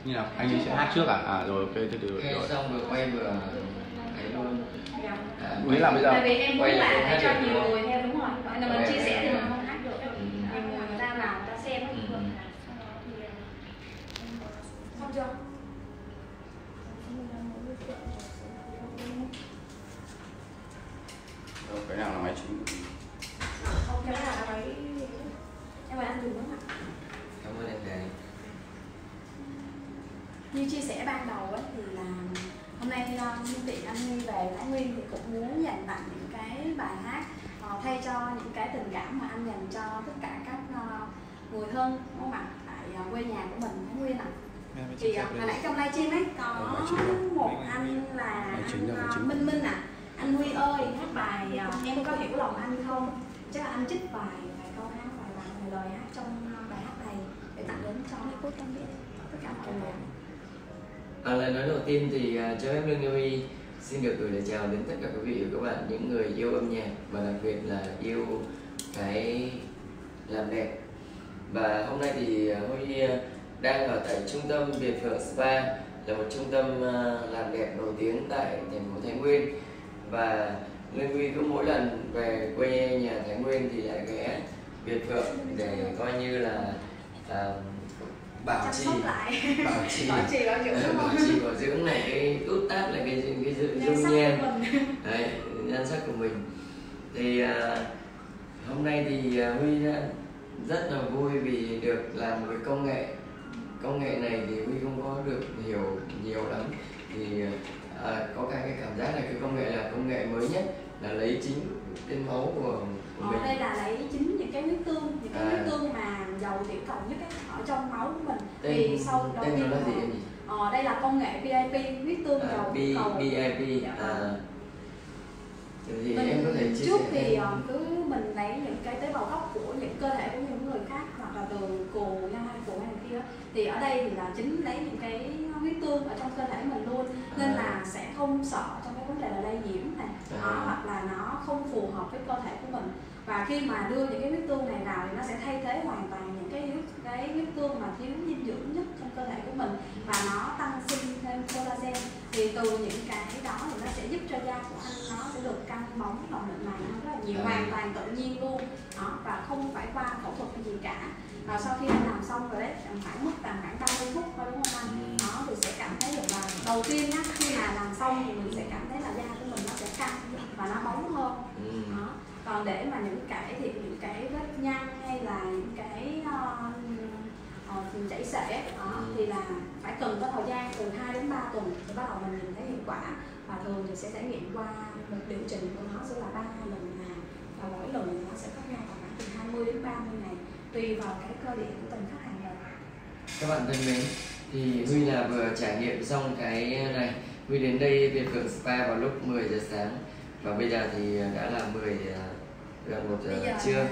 Như nào? Anh ấy sẽ hát trước à? À rồi, ok, từ từ. Rồi xong vừa quay vừa ấy luôn. Nghĩa là bây giờ tại vì em muốn là để cho nhiều người theo, đúng rồi. Gọi là mình chia sẻ thì mình không hát được. Nhiều người ta vào người ta xem. Xong chưa? rồi, cái nào là máy chính? Không, cái nào là máy. Em mời anh dùng đúng không ạ? Cảm ơn em gái. Như chia sẻ ban đầu ấy, thì là hôm nay nhân tiện anh Huy về Thái Nguyên thì cũng muốn dành tặng những cái bài hát thay cho những cái tình cảm mà anh dành cho tất cả các người thân, đúng không ạ? Tại quê nhà của mình Thái Nguyên ạ. Thì hồi nãy trong livestream ấy có một anh là anh Minh Minh ạ. Anh Huy ơi, hát bài Em Có Hiểu Lòng Anh Không? Chắc là anh trích vài câu hát, vài lời hát trong bài hát này để tặng đến cho tất cả mọi người. Lời nói đầu tiên thì cho phép Lương Như Huy xin được gửi lời chào đến tất cả quý vị và các bạn, những người yêu âm nhạc và đặc biệt là yêu cái làm đẹp. Và hôm nay thì Huy đang ở tại trung tâm Biệt Phượng Spa, là một trung tâm làm đẹp nổi tiếng tại thành phố Thái Nguyên. Và Lương Huy cứ mỗi lần về quê nhà Thái Nguyên thì lại ghé Biệt Phượng để coi như là bảo trì bảo dưỡng này, cái tút tát lại cái dung nhan đấy, nhan sắc của mình. Thì hôm nay thì Huy rất là vui vì được làm một cái công nghệ này thì Huy không có được hiểu nhiều lắm. Thì có cái cảm giác là cái công nghệ là công nghệ mới nhất, là lấy chính cái máu của mình. Đây là lấy chính những cái huyết tương, huyết tương mà giàu tiểu cầu nhất ấy, ở trong máu của mình. Thì sau đầu tiên là gì em nhỉ? Đây là công nghệ BIP, huyết tương giàu tiểu cầu. BIP. Thì em có thể chia trước sẻ thì cứ mình lấy những cái tế bào gốc của những cơ thể của những người khác, hoặc là từ cồ nhân hay cồ hay này kia, thì ở đây thì là chính lấy những cái huyết tương ở trong cơ thể mình luôn, nên là sẽ không sợ trong cái vấn đề là lây nhiễm này, hoặc là nó không phù hợp với cơ thể của mình. Và khi mà đưa những cái huyết tương này vào thì nó sẽ thay thế hoàn toàn những cái huyết tương mà thiếu dinh dưỡng nhất trong cơ thể của mình, và nó tăng sinh thêm collagen. Thì từ những cái đó thì nó sẽ giúp cho da của anh nó sẽ được căng bóng và mịn màng hơn rất là nhiều, hoàn toàn tự nhiên luôn đó, và không phải qua phẫu thuật hay gì cả. Và sau khi anh làm xong rồi đấy, khoảng mất khoảng 30 phút thôi, đúng không anh? Đó thì sẽ cảm thấy được là đầu tiên nhá, khi mà làm xong thì mình sẽ cảm thấy là da của mình nó sẽ căng và nó bóng hơn. Đó. Còn để mà những cải thiện những cái vết nhăn hay là những cái chảy xệ thì là phải cần có thời gian từ 2 đến 3 tuần thì bắt đầu mình nhìn thấy hiệu quả. Và thường thì sẽ trải nghiệm qua một điều chỉnh của nó sẽ là 3 lần nào, và mỗi lần nó sẽ khác nhau khoảng từ 20 đến 30 ngày tùy vào cái cơ địa của từng khách hàng rồi. Các bạn thân mến, thì Huy là vừa trải nghiệm xong cái này. Huy đến đây Biệt Phượng Spa vào lúc 10 giờ sáng và bây giờ thì đã là gần 1 giờ trưa.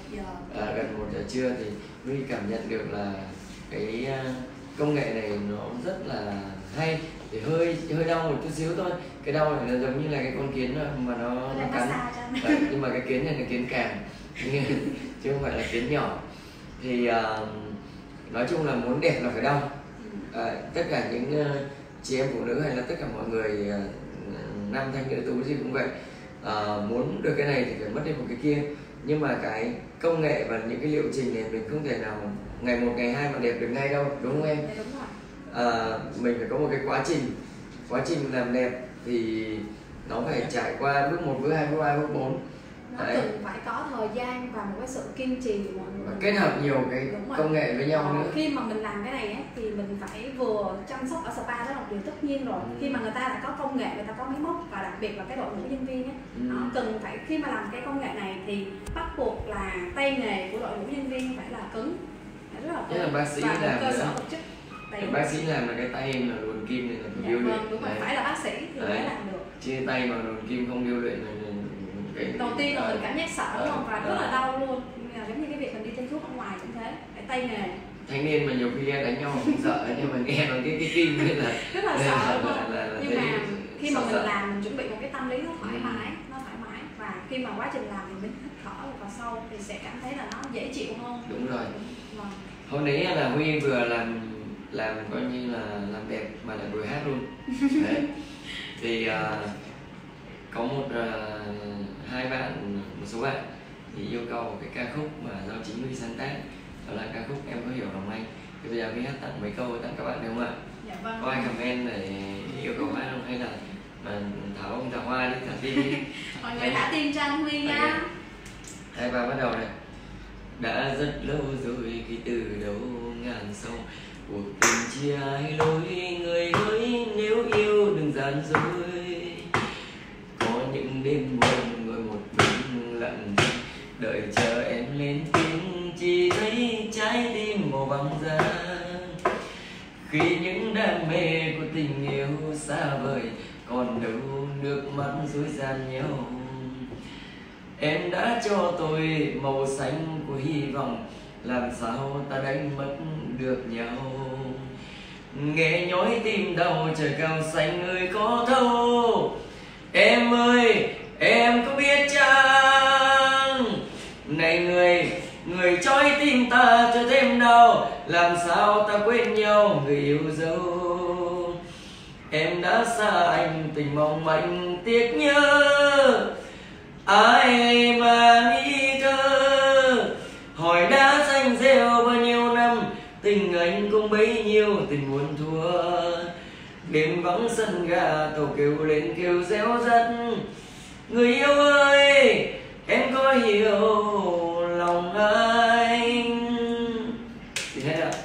Gần 1 giờ trưa thì Huy cảm nhận được là cái công nghệ này nó rất là hay. Thì hơi đau một chút xíu thôi. Cái đau này nó giống như là cái con kiến mà nó cắn. Nhưng mà cái kiến này là kiến càng chứ không phải là kiến nhỏ. Thì nói chung là muốn đẹp là phải đau. Tất cả những chị em phụ nữ hay là tất cả mọi người nam thanh nữ tú gì cũng vậy, muốn được cái này thì phải mất đi một cái kia. Nhưng mà cái công nghệ và những cái liệu trình này mình không thể nào ngày 1 ngày 2 mà đẹp được ngay đâu, đúng không em? Đúng rồi. Mình phải có một cái quá trình làm đẹp thì nó phải trải qua bước 1, bước 2, bước 3, bước 4. Nó cần phải có thời gian và một cái sự kiên trì mọi người. Và kết hợp nhiều cái công nghệ với nhau nữa. Khi mà mình làm cái này ấy, thì mình phải vừa chăm sóc ở spa, đó là điều tất nhiên rồi. Khi mà người ta đã có công nghệ, người ta có máy móc và đặc biệt là cái đội ngũ nhân viên ấy, cần phải khi mà làm cái công nghệ này thì bắt buộc là tay nghề của đội ngũ nhân viên phải là cứng, rất là cứng. Thế là bác sĩ và làm cơ sở vật chất. Bác sĩ làm là cái tay mà luồn kim này là phải điêu luyện. Đúng rồi, phải là bác sĩ thì mới làm được. Chia tay mà luồn kim không điêu luyện là đầu tiên là mình cảm giác sợ, đúng không? Và rất là đau luôn. Giống như cái việc mình đi tiêm thuốc ở ngoài cũng thế, phải tay nghề. Thanh niên mà nhiều khi đánh nhau không sợ, nhưng mà nghe nói cái kim nên là rất là sợ, đúng không? Nhưng mà khi mà mình sợ. làm mình chuẩn bị một cái tâm lý nó thoải mái, và khi mà quá trình làm thì mình hít thở vào sâu thì sẽ cảm thấy là nó dễ chịu hơn. Đúng rồi. Hôm đấy là Huy vừa làm làm coi như là làm đẹp mà lại vừa hát luôn. Đấy. Thì có hai bạn, một số bạn thì yêu cầu cái ca khúc mà do chính Huy sáng tác, đó là ca khúc Em Có Hiểu Lòng Anh. Thì bây giờ Huy hát tặng mấy câu tặng các bạn được không ạ? Dạ vâng. Có ai comment để yêu cầu hát không, hay là Thảo ông Thảo Hoa đi, Thảo Tim đi. Mọi người thả tim cho anh Huy nha. Hai ba bắt đầu này. Đã rất lâu rồi khi từ đầu ngàn sâu, cuộc tình chia hai lối, người ơi nếu yêu đừng gian dối. Có những đêm buồn ngồi một mình lặng đợi chờ em lên tiếng, chỉ thấy trái tim màu băng giá. Khi những đam mê của tình yêu xa vời, còn đâu nước mắt dối gian nhau. Em đã cho tôi màu xanh của hy vọng, làm sao ta đánh mất được nhau. Nghe nhói tim đau trời cao xanh ơi có thâu. Em ơi em có biết chăng, này người trói tim ta cho thêm đau, làm sao ta quên nhau người yêu dấu. Em đã xa anh tình mong manh tiếc nhớ, ai mà nghi thơ hỏi đã danh rêu bao nhiêu năm, tình anh cũng bấy nhiêu tình muốn thua. Đêm vắng sân ga tàu kêu lên kêu réo rắt, người yêu ơi em có hiểu lòng anh. Thì hết ạ.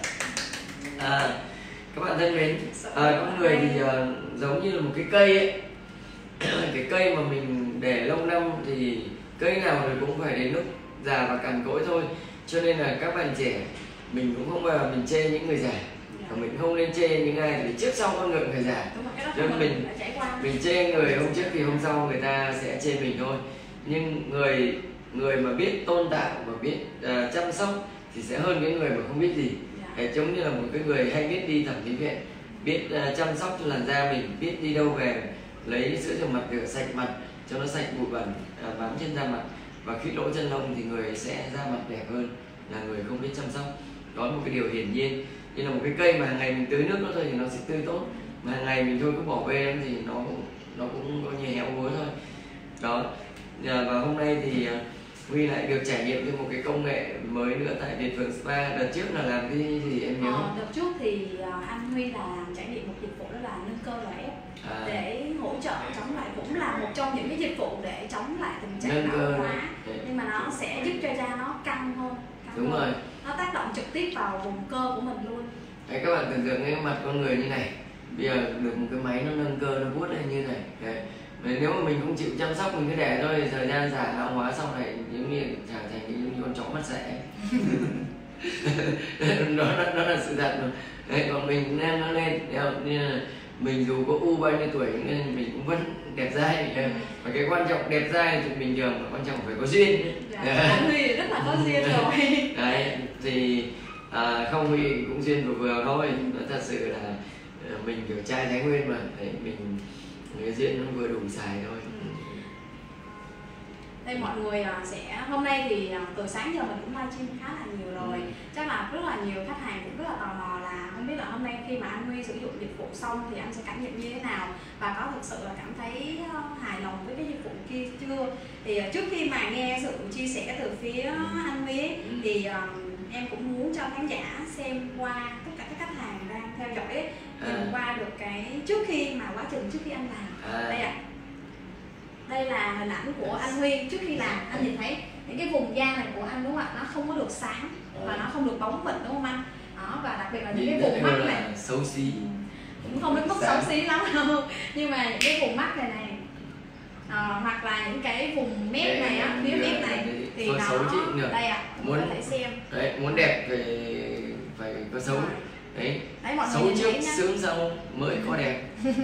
Các bạn thân mến, có người thì giống như là một cái cây ấy. Cái cây mà mình để lâu năm thì cây nào rồi cũng phải đến lúc già và cằn cỗi thôi. Cho nên là các bạn trẻ, mình cũng không bao giờ mình chê những người già, và mình không nên chê những ai vì trước sau con người phải già. Cho nên mình chê người hôm trước thì hôm sau người ta sẽ chê mình thôi. Nhưng người mà biết tôn tạo và biết chăm sóc thì sẽ hơn cái người mà không biết gì. Giống như là một cái người hay biết đi thẩm mỹ viện, biết chăm sóc cho làn da mình, biết đi đâu về lấy sữa rửa mặt rửa sạch mặt cho nó sạch bụi bẩn bám trên da mặt, và khi lỗ chân lông thì người sẽ da mặt đẹp hơn là người không biết chăm sóc. Đó là một cái điều hiển nhiên. Như là một cái cây mà hàng ngày mình tưới nước nó thôi thì nó sẽ tươi tốt, mà hàng ngày mình thôi cứ bỏ bê thì nó cũng có như héo úa thôi. Đó. Và hôm nay thì Huy lại được trải nghiệm thêm một cái công nghệ mới nữa tại Việt Phượng Spa. Đợt trước là làm cái gì em nhớ không? Đợt trước thì anh Huy là trải nghiệm một dịch vụ đó là nâng cơ và ép để hỗ trợ chống lại, cũng là một trong những cái dịch vụ để chống lại tình trạng lão hóa, nhưng mà nó sẽ giúp cho da nó căng hơn. Đúng rồi. Nó tác động trực tiếp vào vùng cơ của mình luôn. Đấy, các bạn tưởng tượng cái mặt con người như này, bây giờ được một cái máy nó nâng cơ, nó vuốt lên như này. Đấy. Nếu mà mình không chịu chăm sóc, mình cứ để thôi, thời gian già lão hóa sau này giống như trở thành như con chó mắt sẻ. Đó là sự thật rồi. Đấy, còn mình nâng nó lên, như là mình dù có u bao nhiêu tuổi nên mình cũng vẫn đẹp dai. Và cái quan trọng đẹp dai thì bình thường, mà quan trọng phải có duyên. Anh Huy rất là có duyên rồi. Đấy, thì không Huy cũng duyên vừa vừa thôi. Nó thật sự là mình kiểu trai Thái Nguyên mà, đấy, mình cái duyên nó vừa đủ xài thôi. Đây mọi người sẽ hôm nay thì từ sáng giờ mình cũng livestream khá là nhiều rồi. Chắc là rất là nhiều khách hàng cũng rất là tò mò là không biết là hôm nay khi mà anh Huy sử dụng dịch vụ xong thì anh sẽ cảm nhận như thế nào, và có thực sự là cảm thấy hài lòng với cái dịch vụ kia chưa. Thì trước khi mà nghe sự chia sẻ từ phía anh Huy ấy, thì em cũng muốn cho khán giả xem qua, tất cả các khách hàng đang theo dõi ấy, nhìn qua được cái trước khi mà quá trình trước khi anh làm. Đây ạ. Đây là hình ảnh của anh Huy trước khi làm. Anh nhìn thấy những cái vùng da này của anh đúng không ạ? Nó không có được sáng và nó không được bóng mịn đúng không anh? Đó, và đặc biệt là những cái vùng mắt này xấu xí, cũng không đến mức xấu xí lắm đâu, nhưng mà những cái vùng mắt này hoặc là những cái vùng mép này á, phía mép này thì nó xấu chị được. Đây ạ, muốn có thể xem. Đấy, muốn đẹp thì phải có xấu. Đấy, xấu trước sướng sau mới có đẹp.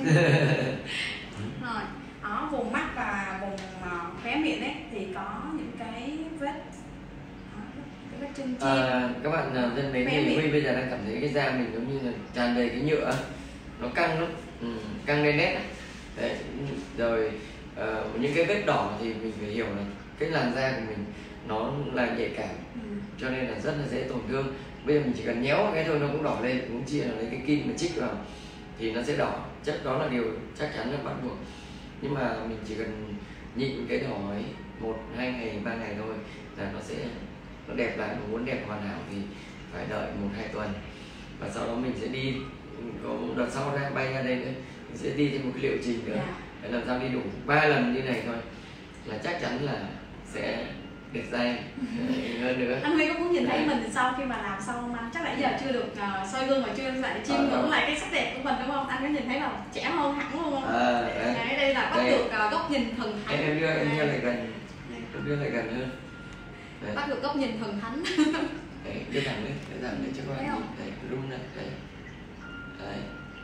Rồi, ở vùng mắt và vùng khóe miệng ấy thì có những cái vết chân chim. Các bạn thân mến, thì Huy bây giờ đang cảm thấy cái da mình giống như là tràn đầy cái nhựa, nó căng lắm, căng lên nét. Đấy, rồi những cái vết đỏ thì mình phải hiểu là cái làn da của mình nó là nhạy cảm, cho nên là rất là dễ tổn thương. Bây giờ mình chỉ cần nhéo cái thôi nó cũng đỏ lên, cũng chia là lấy cái kim mà chích vào thì nó sẽ đỏ. Chắc đó là điều chắc chắn là bắt buộc. Nhưng mà mình chỉ cần nhịn cái đỏ ấy 1, 2 ngày, 3 ngày thôi là nó đẹp lại. Mà muốn đẹp hoàn hảo thì phải đợi 1, 2 tuần. Và sau đó mình sẽ đi, có một đợt sau ra bay ra đây nữa, mình sẽ đi thêm một cái liệu trình nữa. Để làm sao đi đủ 3 lần như này thôi là chắc chắn là sẽ đẹp da hơn nữa. Anh Huy có muốn nhìn thấy mình sau khi mà làm xong không anh? Chắc nãy giờ chưa được soi gương và chưa lại chiêm ngưỡng lại cái sắc đẹp của mình đúng không? Anh có nhìn thấy là trẻ hơn hẳn luôn không? Đấy, đây là bắt được góc nhìn thần thánh. Em đưa lại gần, đưa lại gần hơn. Đấy. Bắt được góc nhìn thần thánh. Đấy, đưa thẳng lên cho các bạn nhìn. Đấy, rung lên. Đấy. Đấy.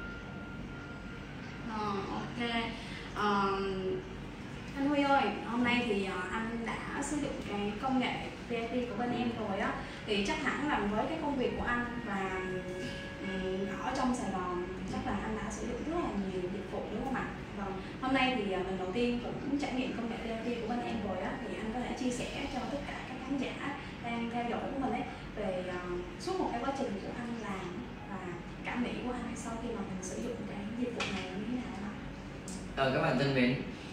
Ok. Anh Huy ơi, hôm nay thì anh đã sử dụng cái công nghệ VIP của bên em rồi á, thì chắc hẳn là với cái công việc của anh và ở trong Sài Gòn chắc là anh đã sử dụng rất là nhiều dịch vụ đúng không ạ? Vâng. Hôm nay thì lần đầu tiên cũng trải nghiệm công nghệ VIP của bên em rồi á, thì anh có thể chia sẻ cho tất cả các khán giả đang theo dõi của mình ấy về suốt một cái quá trình của anh làm và cảm nghĩ của anh sau khi mà mình sử dụng cái dịch vụ này như thế nào ạ? Các bạn thân mến,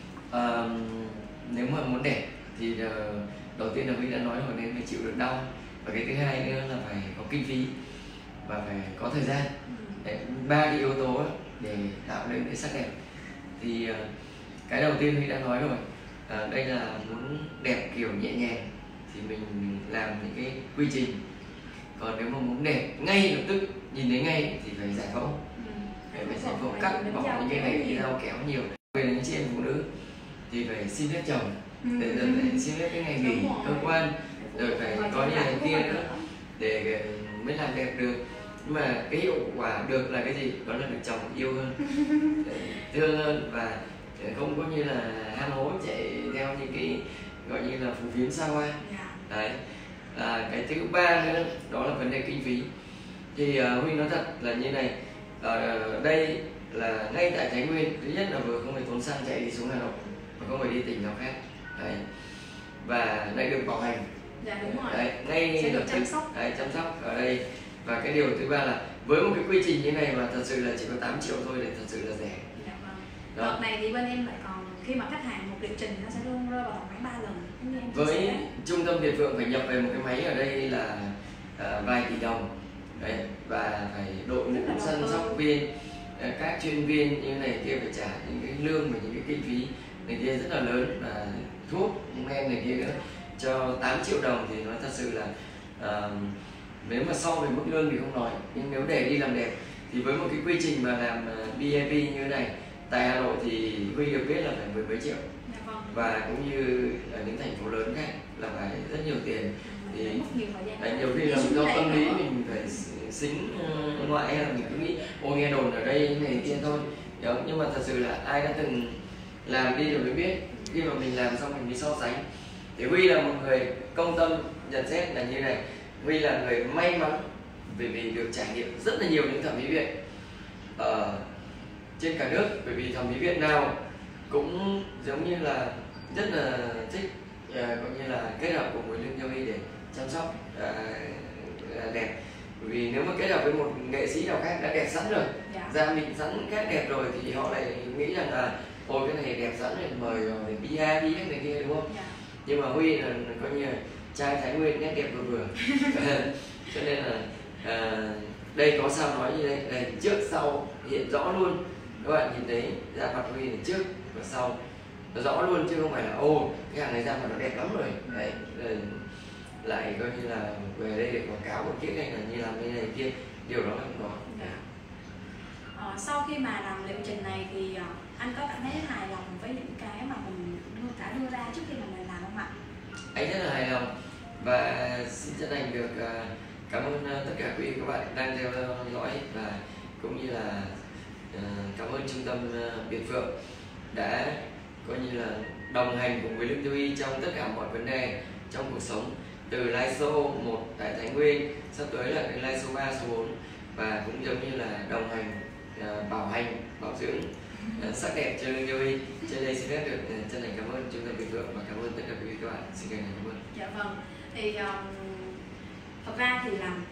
nếu mà muốn đẹp thì đầu tiên là Huy đã nói rồi, nên phải chịu được đau, và cái thứ hai nữa là phải có kinh phí và phải có thời gian. Đấy, 3 cái yếu tố để tạo nên cái sắc đẹp. Thì cái đầu tiên Huy đã nói rồi, đây là muốn đẹp kiểu nhẹ nhàng thì mình làm những cái quy trình. Còn nếu mà muốn đẹp ngay lập tức nhìn thấy ngay thì phải giải phẫu. Phải giải phẫu cắt bỏ những cái này, cái rau kéo nhiều. Về những chị em phụ nữ thì phải xin phép chồng, để rồi phải xin phép cái ngày nghỉ cơ quan, rồi phải có như này kia nữa để mới làm đẹp được. Nhưng mà cái hiệu quả được là cái gì? Đó là được chồng yêu hơn, thương hơn, và không có như là ham hố chạy theo những cái gọi như là phù phiếm xa hoa. Đấy. Cái thứ ba nữa đó là vấn đề kinh phí. Thì Huy nói thật là như này, ở đây là ngay tại Thái Nguyên, thứ nhất là vừa không phải tốn xăng chạy đi xuống Hà Nội mà không phải đi tỉnh nào khác. Đấy. Và lại được bảo hành. Dạ đúng rồi. Đấy, ngay sẽ được chăm sóc ở đây. Và cái điều thứ ba là với một cái quy trình như này mà thật sự là chỉ có 8 triệu thôi để thật sự là rẻ. Dạ vâng. Đợt này thì bên em lại còn khi mà khách hàng một liệu trình nó sẽ luôn rơi vào tầm khoảng 3 lần. Với trung tâm Việt Phượng phải nhập về một cái máy ở đây là vài tỷ đồng. Đấy, và phải đội ngũ săn sóc viên, các chuyên viên như này kia phải trả những cái lương và những cái kinh phí này kia rất là lớn, và thuốc men này kia nữa. Cho 8 triệu đồng thì nói thật sự là nếu mà so về mức lương thì không nói, nhưng nếu để đi làm đẹp thì với một cái quy trình mà làm VIP như thế này tại Hà Nội thì Huy được biết là phải 10 mấy triệu. Và cũng như ở những thành phố lớn khác là phải rất nhiều tiền. Thì nhiều khi là do tâm lý mình phải xính ngoại, hay là mình cứ nghĩ ô nghe đồn ở đây này kia thôi. Đó. Nhưng mà thật sự là ai đã từng làm đi rồi mới biết. Khi mà mình làm xong mình mới so sánh. Thì Huy là một người công tâm nhận xét là như này, Huy là người may mắn vì được trải nghiệm rất là nhiều những thẩm mỹ viện ở trên cả nước. Bởi vì thẩm mỹ viện nào cũng giống như là rất là thích coi như là kết hợp cùng với lương Huy để chăm sóc đẹp. Bởi vì nếu mà kết hợp với một nghệ sĩ nào khác đã đẹp sẵn rồi, da mình sẵn khác đẹp rồi, thì họ lại nghĩ rằng là ôi cái này đẹp sẵn rồi, mời vào để BI này kia, đúng không? Nhưng mà Huy là coi như là trai Thái Nguyên, nét đẹp vừa vừa. Cho nên là đây có sao nói như đây trước sau hiện rõ luôn. Các bạn nhìn thấy da mặt Huy là trước và sau nó rõ luôn, chứ không phải là ô cái hàng này da mặt nó đẹp lắm rồi. Đấy, lại coi như là về đây để quảng cáo một cái này là như làm như này kia, điều đó là không có. Sau khi mà làm liệu trình này thì anh có cảm thấy hài lòng với những cái mà mình đã đưa ra trước khi mà mình làm không ạ? Anh rất là hài lòng và xin chân thành được cảm ơn tất cả quý các bạn đang theo dõi, và cũng như là cảm ơn trung tâm Việt Phượng đã coi như là đồng hành cùng với Lương Huy trong tất cả mọi vấn đề trong cuộc sống, từ live show 1 tại Thái Nguyên, sắp tới là cái live show 3, số 4, và cũng giống như là đồng hành bảo hành, bảo dưỡng sắc đẹp cho Lương Huy. Trên đây xin phép được chân thành cảm ơn trung tâm Việt Phượng và cảm ơn tất cả quý vị các bạn. Xin cảm ơn. Dạ vâng. Thì thật ra thì là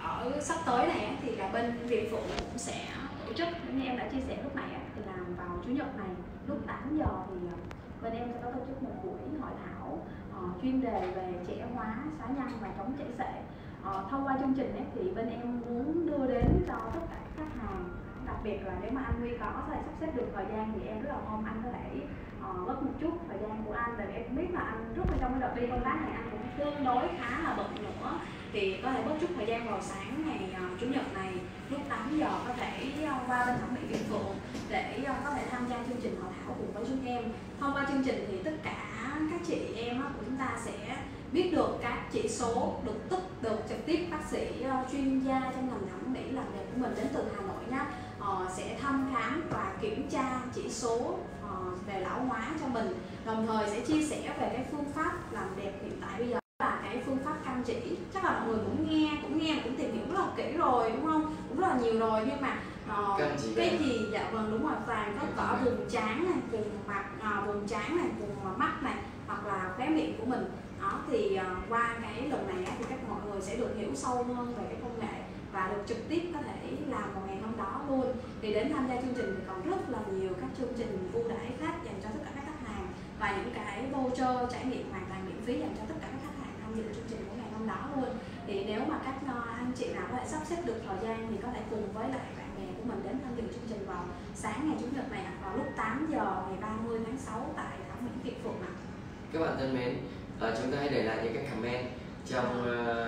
ở sắp tới này á, thì là bên Việt Phượng cũng sẽ tổ chức, như em đã chia sẻ lúc nãy á, thì làm vào Chủ nhật này lúc 8 giờ thì bên em sẽ có tổ chức một buổi hội thảo chuyên đề về trẻ hóa, xóa nhăn và chống chảy xệ. Thông qua chương trình ấy, thì bên em muốn đưa đến cho tất cả các khách hàng, đặc biệt là nếu mà anh Huy có thể sắp xếp được thời gian thì em rất là mong anh có thể bớt một chút thời gian của anh, tại vì em biết là anh rất là trong cái đợt đi công tác này anh cũng tương đối khá là bận nữa, thì có thể bớt chút thời gian vào sáng ngày Chủ nhật này lúc 8 giờ có thể qua bên thẩm mỹ Việt Phượng để có thể tham gia chương trình hội thảo cùng với chúng em. Thông qua chương trình thì tất cả các chị em của chúng ta sẽ biết được các chỉ số, được trực tiếp bác sĩ chuyên gia trong ngành thẩm mỹ làm đẹp của mình đến từ Hà Nội nhé, sẽ thăm khám và kiểm tra chỉ số về lão hóa cho mình, đồng thời sẽ chia sẻ về cái phương pháp làm đẹp hiện tại bây giờ là cái phương pháp căng chỉ. Chắc là mọi người cũng tìm hiểu rất là kỹ rồi đúng không, cũng rất là nhiều rồi, nhưng mà cái gì dạ vâng đúng rồi, toàn có cỡ vùng trán này, vùng mặt, vùng trán này, vùng mắt này, hoặc là khóe miệng của mình đó, thì qua cái lần này thì các mọi người sẽ được hiểu sâu hơn về cái công nghệ và được trực tiếp có thể làm vào ngày hôm đó luôn. Thì đến tham gia chương trình thì còn rất là nhiều các chương trình ưu đãi khác dành cho tất cả các khách hàng và những cái voucher trải nghiệm hoàn toàn miễn phí dành cho tất cả các khách hàng tham dự chương trình của ngày hôm đó luôn. Thì nếu mà các anh chị nào có thể sắp xếp được thời gian thì có thể cùng với lại bạn bè của mình đến tham dự chương trình vào sáng ngày Chủ nhật này vào lúc 8 giờ ngày 30 tháng 6 tại thẩm mỹ Việt Phượng ạ. Các bạn thân mến, chúng ta hãy để lại những cái comment trong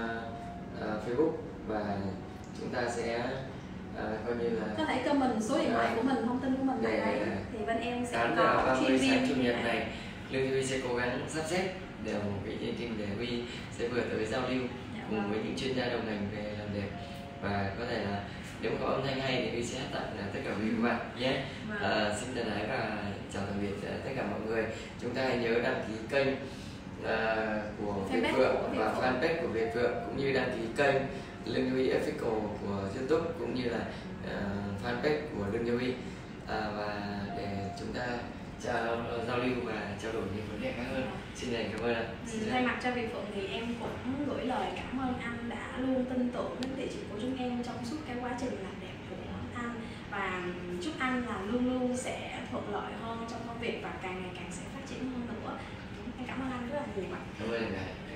Facebook và chúng ta sẽ coi như là có thể comment số điện thoại của mình, thông tin của mình để đấy, thì bên em sẽ 8 giờ có 30 chuyên sáng viên Chủ nhật này, Lương Huy sẽ cố gắng sắp xếp để một cái chương trình để Huy sẽ vừa tới giao lưu cùng với những chuyên gia đồng ngành về làm đẹp, và có thể là nếu có âm thanh hay thì Huy sẽ tặng tất cả quý các bạn nhé. Xin thân ái và chào tạm biệt tất cả mọi người. Chúng ta hãy nhớ đăng ký kênh của Việt Phượng và fanpage của Việt Phượng, cũng như đăng ký kênh Lương Huy Official của YouTube, cũng như là fanpage của Lương Huy, và để chúng ta giao lưu và trao đổi những vấn đề khác hơn. Xin cảm ơn anh. Thay mặt cho Việt Phượng thì em cũng gửi lời cảm ơn anh đã luôn tin tưởng đến địa chỉ của chúng em trong suốt cái quá trình làm đẹp của anh, và chúc anh là luôn luôn sẽ thuận lợi hơn trong công việc và càng ngày càng sẽ phát triển hơn nữa. Em cảm ơn anh rất là nhiều. Cảm ơn anh.